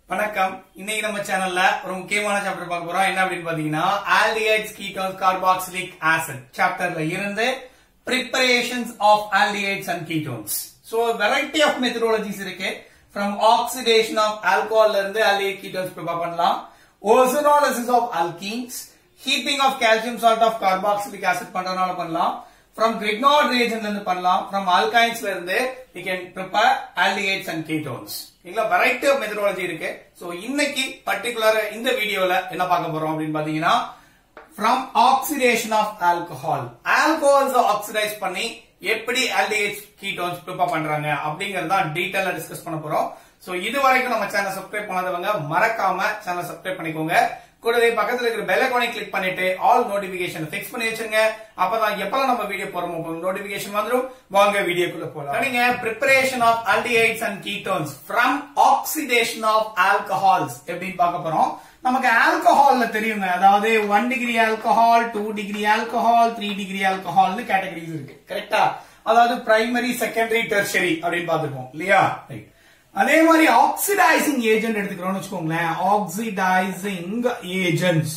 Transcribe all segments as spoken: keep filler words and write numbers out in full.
வணக்கம். இன்னைக்கு நம்ம சேனல்ல ஒரு முக்கியமான சாப்டர் பார்க்க போறோம். என்ன அப்படின்னு பாத்தீங்கன்னா aldehydes, ketones, carboxylic acid சாப்டர்ல இருந்து preparations of aldehydes and ketones. So variety of methodologies இருக்கு. From oxidation of alcohol ல இருந்து aldehyde ketones prepare பண்ணலாம். Ozonolysis of alkenes, heating of calcium salt of carboxylic acid பண்றதுனால பண்ணலாம். From Grignard reagent ல இருந்து பண்ணலாம். From alkynes ல இருந்து we can prepare aldehydes and ketones. இதுல variety of methodology இருக்கு. சோ இன்னைக்கு பர்టిక్యులர் இந்த வீடியோல என்ன பார்க்க போறோம் அப்படினு பாத்தீங்கன்னா from oxidation of alcohol. alcohols oxidize பண்ணி எப்படி aldehydes ketones prepare பண்றாங்க அப்படிங்கறத டீடைலா டிஸ்கஸ் பண்ண போறோம். சோ இது வரைக்கும் நம்ம சேனலை சப்ஸ்கிரைப் பண்ணாதவங்க மறக்காம சேனலை சப்ஸ்கிரைப் பண்ணிக்கோங்க. கூடவே பக்கத்துல இருக்கிற பெல் ஐகானை கிளிக் பண்ணிட்டு ஆல் நோட்டிபிகேஷன் ஃபிக்ஸ் பண்ணி வச்சிருங்க. அப்பதான் எப்பலாம் நம்ம வீடியோ போறோமோ நோட்டிபிகேஷன் வந்துரும். வாங்க வீடியோக்குள்ள போலாம். நீங்க preparation of aldehydes and ketones from oxidation of alcohols எப்படி பார்க்க போறோம். நமக்கு ஆல்கஹால்ல தெரியுங்க, அதாவது one degree alcohol, two degree alcohol, three degree alcohol னு கேட்டகரிஸ் இருக்கு. கரெக்ட்டா? அதாவது பிரைமரி, செகண்டரி, டெர்ஷரி அப்படினு பாத்துப்போம் இல்லையா? ரைட். அதே மாதிரி ஆக்சிடைசிங் ஏஜென்ட் எடுத்துக்கிறோம்னு வச்சுக்கோங்களேன். ஆக்சிடைசிங் ஏஜென்ட்ஸ்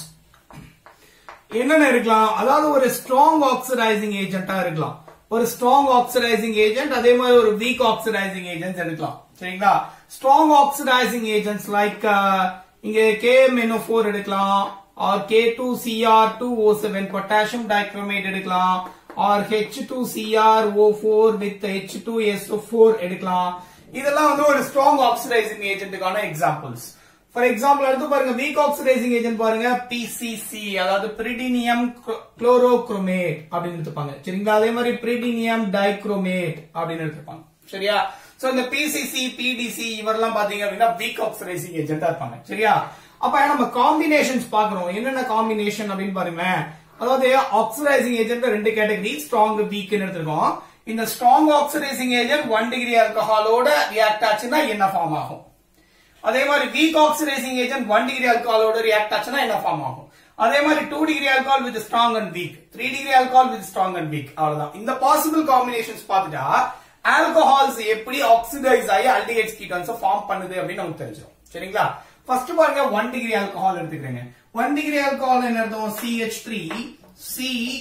என்னென்ன இருக்கலாம்? அதாவது ஒரு ஸ்ட்ராங் ஆக்சிடைசிங் ஏஜென்ட்டா இருக்கலாம், ஒரு ஸ்ட்ராங் ஆக்சிடைசிங் ஏஜென்ட், அதே மாதிரி ஒரு வீக் ஆக்சிடைசிங் ஏஜென்ட்ஸ் எடுக்கலாம். சரிங்களா? ஸ்ட்ராங் ஆக்சிடைசிங் ஏஜென்ட்ஸ் லைக் இங்க K M N O four எடுக்கலாம், or K two C R two O seven potassium dichromate எடுக்கலாம், or H two C R O four with H two S O four எடுக்கலாம். இதெல்லாம் வந்து ஒரு strong oxidising ஏஜென்ட்டுக்கான examples. For example எடுத்து பாருங்க, weak oxidising agent பாருங்க P C C, அதாவது பிரிடினியம் குளோரோக்ரோமேட் அப்படின்னு எடுத்துப்பாங்க. சரிங்களா? அதே மாதிரி பிரிடினியம் டைக்ரோமேட் அப்படின்னு எடுத்துப்பாங்க. சரியா? சோ இந்த P C C, P D C இவரெல்லாம் பாத்தீங்க அப்படின்னா வீக் ஆக்சிடைசிங் ஏஜென்ட்டா இருப்பாங்க. சரியா? அப்ப நம்ம காம்பினேஷன்ஸ் பாக்குறோம். என்னென்ன காம்பினேஷன் அப்படின்னு பாருங்க. அதாவது ஆக்சிடைசிங் ஏஜென்ட் ரெண்டு கேட்டகரி, ஸ்ட்ராங், வீக்னு எடுத்துருக்கோம். இந்த strong oxidising agent one degree ஆல்கஹாலோட ரியாக்ட் ஆச்சுன்னா என்ன ஃபார்ம் ஆகும்? அதே மாதிரி weak oxidising agent one degree ஆல்கஹாலோட ரியாக்ட் ஆச்சுன்னா என்ன ஃபார்ம் ஆகும்? அதே மாதிரி two degree alcohol with strong and weak, three degree alcohol with strong and weak. அவ்வளவுதான். இந்த பாசிபிள் காம்பினேஷன்ஸ் பார்த்துட்டா ஆல்கஹால்ஸ் எப்படி ஆக்சிடைஸ் ஆகி aldehydes ketones ஃபார்ம் பண்ணுது அப்படின்னு நமக்கு தெரிஞ்சிடும். சரிங்களா? ஃபர்ஸ்ட் பாருங்க, one degree ஆல்கஹால் எடுத்துக்கிறேங்க. one degree ஆல்கஹால் என்ன அர்த்தம்? C H three C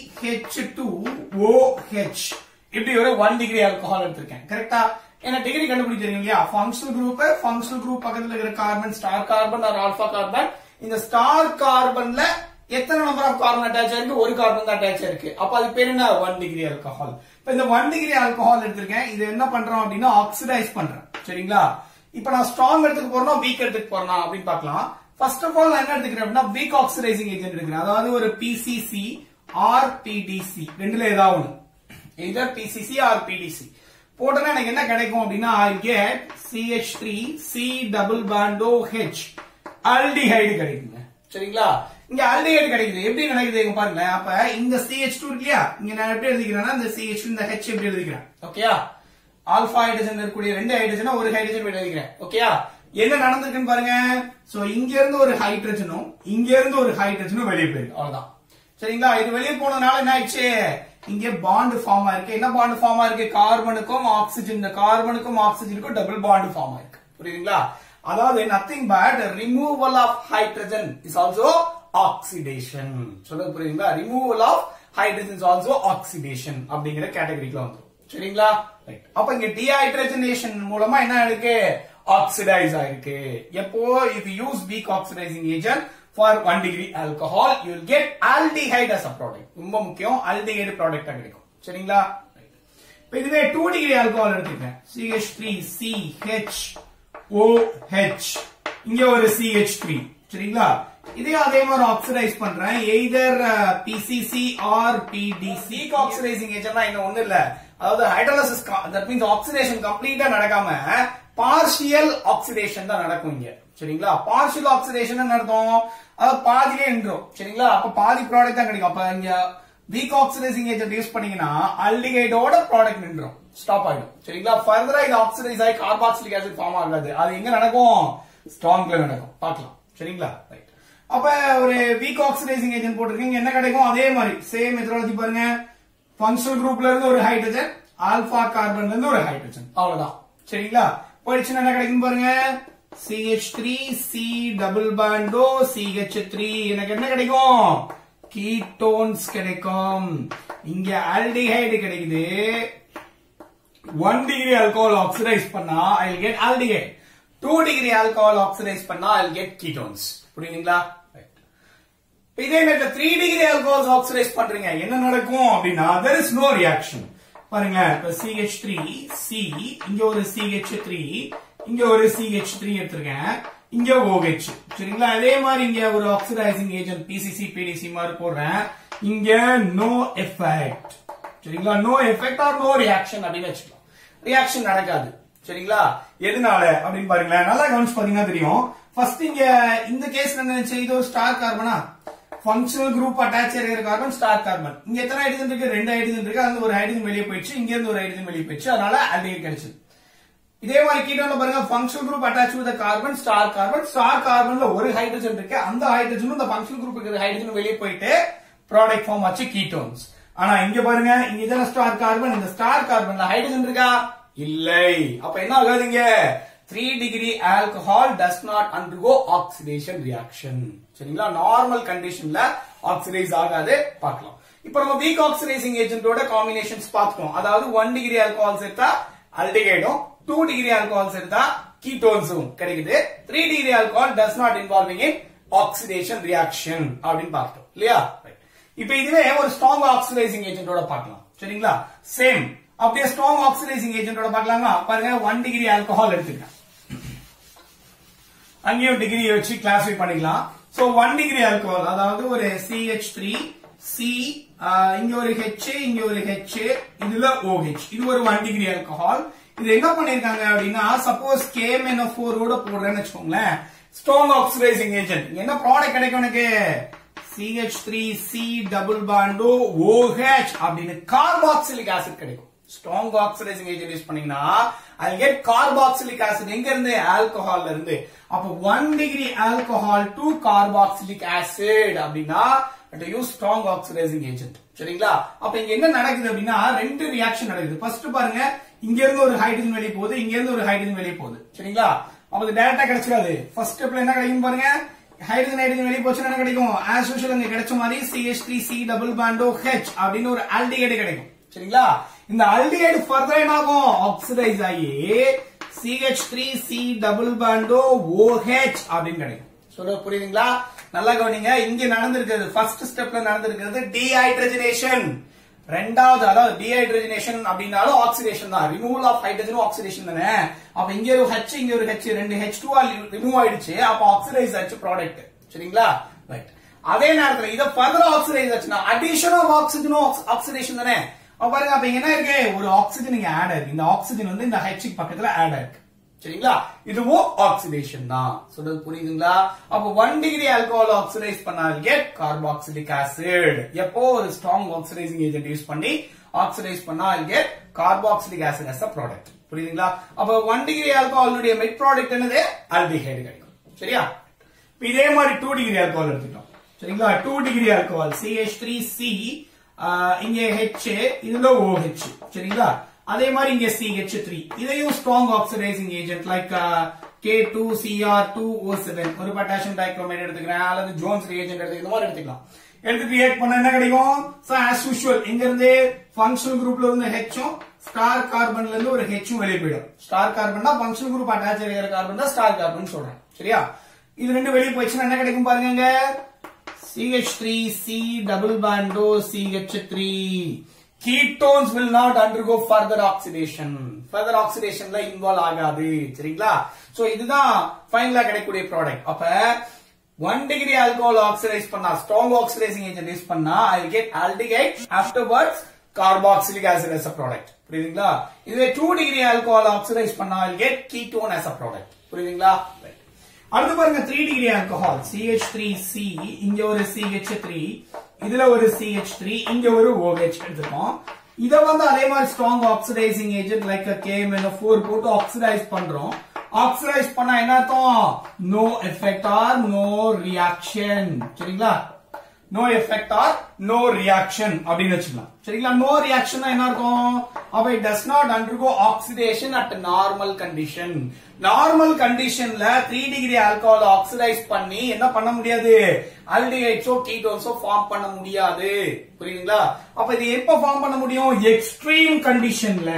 H two O H. இப்படி ஒரு one degree ஆல்கஹால் எடுத்திருக்கேன். கரெக்ட்டா? என்ன டிகிரி கண்டுபிடிச்சிருக்கீங்க இல்லையா? ஃபங்க்ஷனல் குரூப், ஃபங்க்ஷனல் குரூப் பக்கத்துல இருக்கிற carbon star carbon or alpha carbon. இந்த ஸ்டார் கார்பன்ல எத்தனை நம்பர் ஆஃப் கார்பன் அட்டாச் ஆயிருக்கு? ஒரு கார்பன் தான் அட்டாச் ஆயிருக்கு. அப்ப அது பேர் என்ன? one degree alcohol. இப்ப இந்த one degree ஆல்கஹால் எடுத்திருக்கேன். இது என்ன பண்றோம் அப்படின்னா ஆக்சிடைஸ் பண்றேன். சரிங்களா? இப்ப நான் ஸ்ட்ராங் எடுத்துக்க போறேனா வீக் எடுத்துக்க போறேனா அப்படின்னு பார்க்கலாம். ஃபர்ஸ்ட் ஆஃப் ஆல் நான் என்ன எடுத்துக்கிறேன் அப்படின்னா வீக் ஆக்சிடைசிங் ஏஜென்ட் எடுக்கிறேன். அதாவது ஒரு P C C or P D C ரெண்டுல ஏதாவது ஒன்று, either P C C or P D C போட்டனா எனக்கு என்ன கிடைக்கும் அப்படின்னா I get C H three C double bond O H aldehyde கிடைக்குங்க. சரிங்களா? இங்க aldehyde கிடைக்குது. எப்படி கிடைக்குது இங்க பாருங்க. அப்ப இந்த C H two இல்லையா, இங்க நான் எப்படி எழுதிக்கிறேன்னா இந்த C H two இந்த H எப்படி எழுதிக்கிறேன்? ஓகேயா? ஆல்பா ஹைட்ரஜன் இருக்கக்கூடிய ரெண்டு ஹைட்ரஜனா ஒரு ஹைட்ரஜன் எழுதிக்கிறேன். ஓகேயா? என்ன நடந்திருக்குன்னு பாருங்க. சோ இங்க இருந்து ஒரு ஹைட்ரஜனும் இங்க இருந்து ஒரு ஹைட்ரஜனும் வெளியே போயிருக்கு. அவ்வளவுதான். சரிங்களா? இது வெளியே போனதுனால என்ன ஆயிடுச்சு? இங்க பாண்ட் ஃபார்ம் ஆயிருக்கு. என்ன பாண்ட் ஃபார்ம் ஆயிருக்கு? கார்பனுக்கும் ஆக்சிஜன், இந்த கார்பனுக்கும் ஆக்சிஜனுக்கும் டபுள் பாண்ட் ஃபார்ம் ஆயிருக்கு. புரியுதுங்களா? அதாவது nothing but removal of hydrogen is also oxidation. சொல்லுங்க, புரியுதுங்களா? Removal of hydrogen is also oxidation அப்படிங்கிற கேட்டகரிக்குள்ள வந்துரும். சரிங்களா? ரைட். அப்ப இங்க டீஹைட்ரஜனேஷன் மூலமா என்ன இருக்கு? ஆக்சிடைஸ் ஆயிருக்கு. எப்போ if you use weak oxidizing agent for one degree alcohol you will get aldehyde as a product. ரொம்ப முக்கியம், aldehyde product கிடைக்கும். சரிங்களா? இப்போ இதுவே two degree alcohol எடுத்துக்கங்க. C H three C H O H, இங்க ஒரு C H three. சரிங்களா? இதே அதே மாதிரி ஆக்சிடைஸ் பண்றேன். either P C C or P D C. weak oxidizing agentனா என்ன ஒண்ணு இல்ல, அதாவது ஹைட்ரோலிசிஸ், that means ஆக்சிடேஷன் கம்ப்ளீட்டா நடக்காம பார்ஷியல் ஆக்சிடேஷன் தான் நடக்கும் இங்க. சரிங்களா? பார்ஷியல் ஆக்சிடேஷன் அர்த்தம் அது பாதியிலே நின்றோம். சரிங்களா? அப்ப பாதி ப்ராடக்ட் தான் கிடைக்கும். அப்ப இங்க வீக் ஆக்சிடைசிங் ஏஜென்ட் யூஸ் பண்ணீங்கன்னா ஆல்டிஹைடோட ப்ராடக்ட் நின்றோம், ஸ்டாப் ஆயிடும். சரிங்களா? ஃபர்தரா இது ஆக்சிடைஸ் ஆகி கார்பாக்சிலிக் ஆசிட் ஃபார்ம் ஆகாது. அது எங்க நடக்கும்? ஸ்ட்ராங்ல நடக்கும். பார்க்கலாம். சரிங்களா? ரைட். அப்ப ஒரு வீக் ஆக்சிடைசிங் ஏஜென்ட் போட்டிருக்கீங்க, என்ன கிடைக்கும்? அதே மாதிரி சேம் மெத்தடாலஜி பாருங்க. ஃபங்க்ஷனல் குரூப்ல இருந்து ஒரு ஹைட்ரஜன், ஆல்பா கார்பன்ல இருந்து ஒரு ஹைட்ரஜன், அவ்வளவுதான். சரிங்களா? போயிடுச்சுன்னா என்ன கிடைக்கும் பாருங்க. C H three C double bond O C H three எனக்கு என்ன கிடைக்கும் ketones கிடைக்கும் இங்க aldehyde கிடைக்குது one degree alcohol oxidize பண்ணா I'll get aldehyde two degree alcohol oxidize பண்ணா I'll get ketones புரியுதுங்களா இதே எனக்கு three degree alcohols oxidize பண்றீங்க என்ன நடக்கும் அப்படினா there is no reaction பாருங்க இப்ப C H three C இங்க ஒரு C H three இங்க ஒரு C H three எடுத்துர்க்கேன் இங்க OH சரிங்களா அதே மாதிரி இங்க ஒரு oxidising agent P C C P D C மாதிரி போடுறேன் இங்க no effect சரிங்களா no effect or no reaction அப்படினு வெச்சுக்கலாம் ரியாக்ஷன் நடக்காது சரிங்களா எதனால அப்படினு பாருங்க நல்லா கவனிச்சு பாத்தீங்கன்னா தெரியும் ஃபர்ஸ்ட் இங்க இந்த கேஸ்ல என்ன செய்யுது ஸ்டார் கார்பனா ஃபங்க்ஷனல் குரூப் அட்டாச் இருக்கிற கார்பன் ஸ்டார் கார்பன் இங்க எத்தனை ஹைட்ரஜன் இருக்கு ரெண்டு ஹைட்ரஜன் இருக்கு அந்த ஒரு ஹைட்ரஜன் வெளியே போயிடுச்சு இங்க இருந்து ஒரு ஹைட்ரஜன் வெளியே போயிடுச்சு அதனால ஆல்டிஹைட் கிடைச்சது இதே மாதிரி கீட்டோன்ல பாருங்க functional group attach with carbon star carbon star கார்பன்ல ஒரு ஹைட்ரஜன் இருக்கு அந்த ஹைட்ரஜனும் இந்த ஃபங்க்ஷனல் குரூப் இருக்கிற ஹைட்ரஜன் வெளியே போயிட்டு ப்ராடக்ட் ஃபார்ம் ஆச்சு கீட்டோன்ஸ் ஆனா இங்க பாருங்க இங்க இதெல்லாம் ஸ்டார் கார்பன் இந்த ஸ்டார் கார்பன்ல ஹைட்ரஜன் இருக்கா இல்லை அப்ப என்ன ஆகாதுங்க three degree alcohol does not undergo oxidation reaction சரிங்களா நார்மல் கண்டிஷன்ல ஆக்சிடைஸ் ஆகாது பார்க்கலாம் இப்போ நம்ம வீக் ஆக்சிடைசிங் ஏஜென்ட்டோட காம்பினேஷன்ஸ் பார்த்தோம் அதாவது one degree alcohol சேர்த்தா ஆல்டிஹைடும் two degree alcohol சேர்த்தா கீட்டோன்ஸும் கிடைக்குது three degree alcohol does not involving in oxidation reaction அப்படினு பார்த்தோம் இல்லையா இப்போ இதுவே ஒரு ஸ்ட்ராங் ஆக்சிடைசிங் ஏஜென்ட்டோட பார்க்கலாம் சரிங்களா சேம் அப்படியே ஸ்ட்ராங் ஆக்சிடைசிங் ஏஜென்ட்டோட பார்க்கலாமா பாருங்க one degree alcohol எடுத்துக்கலாம் அங்கேயும் டிகிரி வச்சு கிளாசிஃபை பண்ணிக்கலாம் சோ one degree alcohol அதாவது ஒரு C H three C இங்க ஒரு H இங்க ஒரு H இதுல OH இது ஒரு one degree alcohol இது என்ன பண்ணிருக்காங்க அப்படின்னா suppose K M N O four ஓட போடுறேன்னு வெச்சுக்கோங்களேன் ஸ்ட்ராங் ஆக்சிடைசிங் ஏஜென்ட் என்ன ப்ராடக்ட் கிடைக்கும் எனக்கு C H three C double bond OH அப்படின்னு கார்பாக்சிலிக் ஆசிட் கிடைக்கும் ஸ்ட்ராங் ஆக்சிடைசிங் ஏஜென்ட் யூஸ் பண்ணீங்கன்னா I'll get carboxylic acid எங்க இருந்து ஆல்கஹால்ல இருந்து அப்ப one degree alcohol to carboxylic acid அப்படினா it use strong oxidizing agent சரிங்களா அப்ப இங்க என்ன நடக்குது அப்படினா ரெண்டு ரியாக்ஷன் நடக்குது ஃபர்ஸ்ட் பாருங்க இங்க இருந்து ஒரு ஹைட்ரஜன் வெளிய போகுது இங்க இருந்து ஒரு ஹைட்ரஜன் வெளிய போகுது சரிங்களா அப்ப இது டைரக்டா கிடைச்சிராது ஃபர்ஸ்ட் ஸ்டெப்ல என்ன கிடைக்கும் பாருங்க ஹைட்ரஜன் ஹைட்ரஜன் வெளிய போச்சுனா என்ன கிடைக்கும் as usual அங்க கிடைச்ச மாதிரி C H three C double bond H அப்படின ஒரு ஆல்டிஹைட் கிடைக்கும் சரிங்களா இந்த ஆல்டிஹைட் ஃபர்தர் என்ன ஆகும் ஆக்சிடைஸ் ஆகி C H three C double bond OH அப்படினு கிடைக்கும் சொல்ல புரியுதுங்களா நல்லா கவனிங்க இங்க நடந்திருக்கிறது ஃபர்ஸ்ட் ஸ்டெப்ல நடந்திருக்கிறது டீஹைட்ரஜனேஷன் ரெண்டாவது அதாவது டீஹைட்ரஜனேஷன் அப்படினாலும் ஆக்சிடேஷன் தான் ரிமூவல் ஆஃப் ஹைட்ரஜன் ஆக்சிடேஷன் தானே அப்ப இங்க ஒரு H இங்க ஒரு H ரெண்டு H two ரிமூவ் ஆயிடுச்சு அப்ப ஆக்சிடைஸ் ஆச்சு ப்ராடக்ட் சரிங்களா ரைட் அதே நேரத்துல இத ஃபர்தர் ஆக்சிடைஸ் ஆச்சுனா அடிஷன் ஆஃப் ஆக்சிஜன் ஆக்சிடேஷன் தானே அப்ப பாருங்க அப்ப என்ன இருக்கு ஒரு ஆக்சிஜன் இங்க ஆட் ஆயிருக்கு இந்த ஆக்சிஜன் வந்து இந்த H பக்கத்துல ஆட் ஆயிருக்கு சரிங்களா இதுவும் ஆக்சிடேஷன் தான் சொல்றது புரியுதுங்களா அப்ப one degree alcohol ஆக்சிடைஸ் பண்ணால் get carboxylic acid எப்போ ஒரு strong oxidizing agent யூஸ் பண்ணி ஆக்சிடைஸ் பண்ணால் get carboxylic acid as a product புரியுதுங்களா அப்ப one degree alcohol உடைய மெட் ப்ராடக்ட் என்னது ஆல்டிஹைட் கிடைக்கும் சரியா இதே மாதிரி two degree alcohol எடுத்துட்டோம் சரிங்களா two degree alcohol C H three C இங்க H இதுல OH சரிங்களா அதே மாதிரி இங்க C H three இதையும் strong oxidizing agent like K two C R two O seven ஒரு பொட்டாசியம் டைக்ரோமேட் எடுத்துக்கிறேன் அல்லது ஜோன்ஸ் ரியேஜென்ட் எடுத்துக்கலாம் இந்த மாதிரி எடுத்துக்கலாம் எடுத்து ரியாக்ட் பண்ணா என்ன கிடைக்கும் சோ as usual இங்க இருந்து ஃபங்க்ஷனல் குரூப்ல இருந்து H உம் ஸ்டார் கார்பன்ல இருந்து ஒரு H உம் வெளிய போய்டும் ஸ்டார் கார்பன்னா ஃபங்க்ஷனல் குரூப் அட்டாச் ஆகிற கார்பன் தான் ஸ்டார் கார்பன் சொல்றேன் சரியா இது ரெண்டு வெளிய போயிடுச்சுனா என்ன கிடைக்கும் பாருங்க C H three C double bond C H three ketones will not undergo further oxidation further oxidation la involve ஆகாது சரிங்களா சோ இதுதான் ஃபைனலா கிடைக்கக்கூடிய ப்ராடக்ட் அப்ப one degree alcohol oxidize பண்ணா strong oxidizing agent யூஸ் பண்ணா I will get aldehyde afterwards carboxylic acid as a product புரியுதுங்களா இதுவே two degree alcohol oxidize பண்ணா I will get ketone as a product புரியுதுங்களா அடுத்து பாருங்க three degree alcohol C H three C இங்க ஒரு C H three இதுல ஒரு C H three இங்க ஒரு OH எடுத்துப்போம் இத வந்து அதே மாதிரி strong oxidizing agent like a K M N O four போட்டு ஆக்சிடைஸ் பண்றோம் ஆக்சிடைஸ் பண்ணா என்ன அர்த்தம் no effect or no reaction சரிங்களா no effect or no reaction அப்படின்னு வச்சுக்கலாம். சரிங்களா? no reaction என்ன இருக்கும்? அப்ப it does not undergo oxidation at normal condition. Normal கண்டிஷன்ல three degree alcohol ஆக்சிடைஸ் பண்ணி என்ன பண்ண முடியாது? ஆல்டிஹைட்ஸோ கீட்டோன்ஸோ ஃபார்ம் பண்ண முடியாது. புரியுதுங்களா? அப்ப இது எப்ப ஃபார்ம் பண்ண முடியும்? எக்ஸ்ட்ரீம் கண்டிஷன்ல.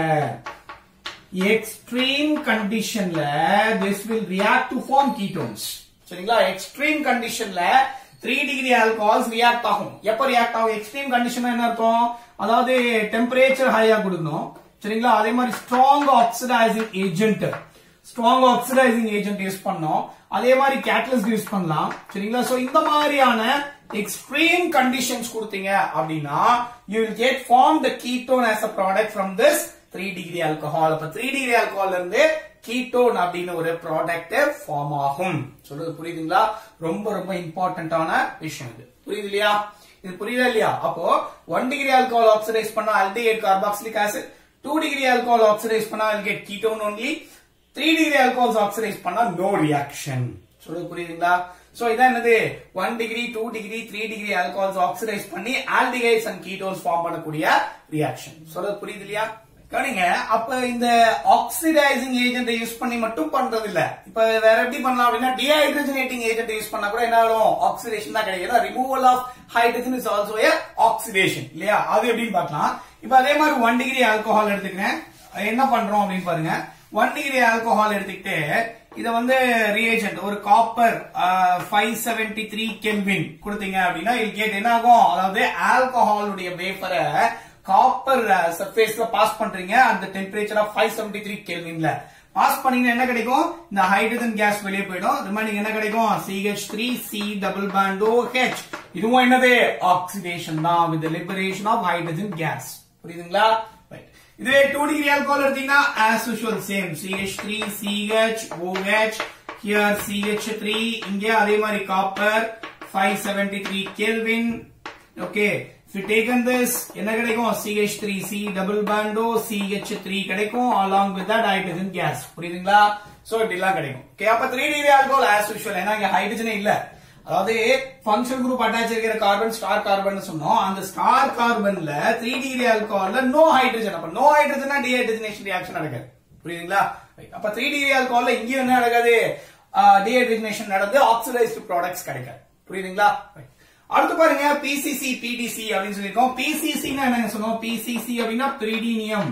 எக்ஸ்ட்ரீம் கண்டிஷன்ல this will react to form ketones. சரிங்களா? எக்ஸ்ட்ரீம் கண்டிஷன்ல three degree alcohols react ஆகும். எப்ப react ஆகும்? எக்ஸ்ட்ரீம் கண்டிஷன் என்ன அர்த்தம்? அதாவது டெம்பரேச்சர் ஹையா கொடுக்கணும். சரிங்களா? அதே மாதிரி strong oxidising agent strong oxidising agent use பண்ணோம். அதே மாதிரி கேட்டலிஸ்ட் யூஸ் பண்ணலாம். சரிங்களா? சோ இந்த மாதிரியான எக்ஸ்ட்ரீம் கண்டிஷன்ஸ் கொடுத்தீங்க அப்படின்னா you will get form the ketone as a product from this three degree alcohol. அப்ப three degree alcohol இருந்து கீட்டோன் அப்படின்னு ஒரு ப்ராடக்ட் ஃபார்ம் ஆகும். சொல்றது புரியுதுங்களா? ரொம்ப ரொம்ப இம்பார்ட்டன்டான விஷயம் இது. புரியுது இல்லையா? இது புரியுதா இல்லையா? அப்போ one degree alcohol ஆக்சிடைஸ் பண்ணா aldehyde carboxylic acid, two degree alcohol oxidize பண்ணா will get ketone only, three degree alcohols oxidize பண்ணா no reaction. சொல்றது புரியுதுங்களா? சோ இதான் என்னது? one degree, two degree, three degree alcohols oxidize பண்ணி aldehydes and ketones ஃபார்ம் பண்ணக்கூடிய reaction. சொல்றது புரியுது இல்லையா? கவனிங்க. அப்ப இந்த ஆக்சிடைசிங் ஏஜென்ட் யூஸ் பண்ணி மட்டும் பண்றது இல்ல. இப்ப வேற எப்படி பண்ணலாம் அப்படின்னா டீஹைட்ரஜனேட்டிங் ஏஜென்ட் யூஸ் பண்ணா கூட என்ன ஆகும்? ஆக்சிடேஷன் தான் கிடைக்கும். Removal of hydrogen is also a oxidation இல்லையா? அது எப்படின்னு பார்க்கலாம். இப்ப அதே மாதிரி one degree ஆல்கஹால் எடுத்துக்கிறேன். என்ன பண்றோம் அப்படின்னு பாருங்க. one degree ஆல்கஹால் எடுத்துக்கிட்டு இத வந்து ரியேஜென்ட் ஒரு காப்பர் five seventy-three கெல்வின் கொடுத்தீங்க அப்படின்னா இது கேட் என்ன ஆகும்? அதாவது ஆல்கஹாலுடைய வேப்பரை காப்பர் சர்ஃபேஸ்ல பாஸ் பண்றீங்க அந்த டெம்பரேச்சர் ஆஃப் five seventy-three கெல்வின்ல பாஸ் பண்ணீங்கன்னா என்ன கிடைக்கும்? இந்த ஹைட்ரஜன் கேஸ் வெளியே போயிடும். ரிமைனிங் என்ன கிடைக்கும்? C H three C double bond OH. இதுவும் என்னது? ஆக்சிடேஷன் தான் with the liberation of hydrogen gas. புரியுதுங்களா? ரைட். இதுவே two degree alcohol எடுத்தீங்கன்னா as usual same C H three C H OH, here C H three, இங்கே அதே மாதிரி copper five seventy-three kelvin. Okay. If you taken this, என்ன கிடைக்கும்? C H three C double bond O C H three கிடைக்கும் along with that hydrogen gas. புரியுதுங்களா? So இப்படிலாம் கிடைக்கும். Okay. அப்ப three degree alcohol as usual. ஏன்னா இங்க ஹைட்ரஜனே இல்ல. அதாவது ஃபங்க்ஷன் குரூப் அட்டாச் இருக்கிற கார்பன் ஸ்டார் கார்பன் சொன்னோம். அந்த ஸ்டார் கார்பன்ல three degree alcoholல நோ ஹைட்ரஜன். அப்ப நோ ஹைட்ரஜன்னா டீஹைட்ரஜனேஷன் ரியாக்ஷன் நடக்காது. புரியுதுங்களா? அப்ப three degree alcoholல இங்க என்ன நடக்காது? டீஹைட்ரஜனேஷன் நடந்து ஆக்சிடைஸ்டு ப்ராடக்ட்ஸ் கிடைக்காது. புரியுதுங்களா? அடுத்து பாருங்க P C C P D C அப்படின்னு சொல்லிருக்கோம். P C C னா என்ன சொன்னோம்? P C C அப்படின்னா pyridinium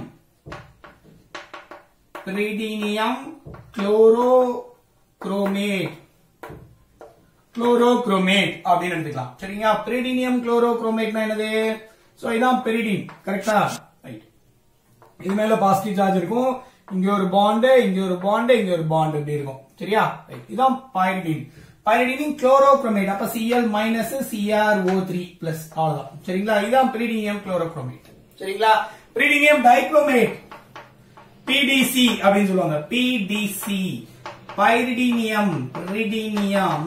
pyridinium chlorochromate chlorochromate அப்படின்னு எடுத்துக்கலாம். சரிங்களா? pyridinium chlorochromate னா என்னது? சோ இதான் pyridine. கரெக்ட்டா? ரைட். இது மேல பாசிட்டிவ் சார்ஜ் இருக்கும். இங்க ஒரு பாண்ட், இங்க ஒரு பாண்ட், இங்க ஒரு பாண்ட் இப்படி இருக்கும். சரியா? ரைட். இதான் pyridine. pyridinium chlorochromate. அப்ப Cl minus C r O three plus அவ்வளவுதான். சரிங்களா? இதான் pyridinium chlorochromate. சரிங்களா? pyridinium dichromate P D C அப்படின்னு சொல்லுவாங்க. P D C pyridinium pyridinium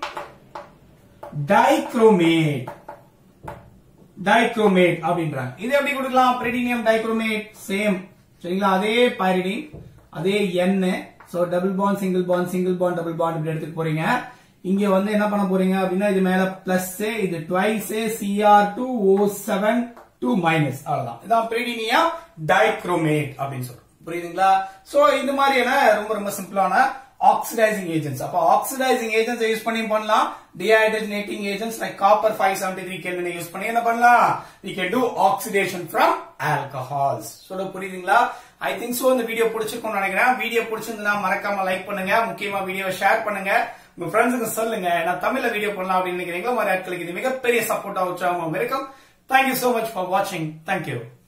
dichromate dichromate அப்படின்றாங்க. இது எப்படி கொடுக்கலாம்? pyridinium dichromate same. சரிங்களா? அதே pyridine, அதே N, so double bond single bond single bond double bond இப்படி எடுத்துட்டு போறீங்க. இங்க வந்து என்ன பண்ண போறீங்க அப்படின்னா இது மேல பிளஸ், இது twice C r two O seven two minus அவ்வளவுதான். இதான் pyridinium dichromate அப்படின்னு சொல்றோம். புரியுதுங்களா? சோ இந்த மாதிரியான ரொம்ப ரொம்ப சிம்பிளான ஆக்சிடைசிங் ஏஜென்ட்ஸ். அப்ப ஆக்சிடைசிங் ஏஜென்ட்ஸ் யூஸ் பண்ணி பண்ணலாம். Dehydrogenating agents like copper five seventy-three kelvin use பண்ணி என்ன பண்ணலாம்? we can do oxidation from alcohols. சொல்ல புரியுதுங்களா? ஐ திங்க் சோ இந்த வீடியோ பிடிச்சிருக்கும்னு நினைக்கிறேன். வீடியோ பிடிச்சிருந்தா மறக்காம லைக் பண்ணுங்க. முக்கியமா வீடியோவை ஷேர் பண்ணுங்க. உங்க ஃப்ரெண்ட்ஸுக்கு சொல்லுங்க நான் தமிழ்ல வீடியோ பண்ணலாம் அப்படின்னு நினைக்கிறீங்களோ மாதிரி ஆட்களுக்கு இது மிகப்பெரிய சப்போர்ட்டா உற்சாகமா இருக்கும். Thank you so much for watching. Thank you.